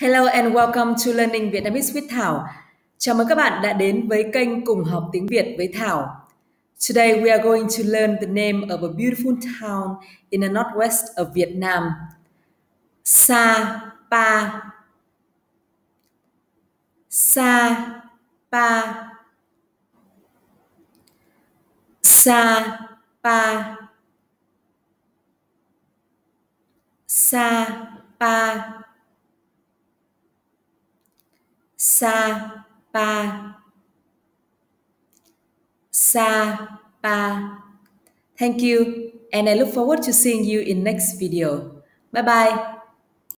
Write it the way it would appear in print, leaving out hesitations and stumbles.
Hello and welcome to Learning Vietnamese with Thảo. Chào mừng các bạn đã đến với kênh Cùng học tiếng Việt với Thảo. Today we are going to learn the name of a beautiful town in the northwest of Vietnam. Sapa. Sapa. Sapa. Sapa. Sapa. Sapa. Thank you, and I look forward to seeing you in next video. Bye bye.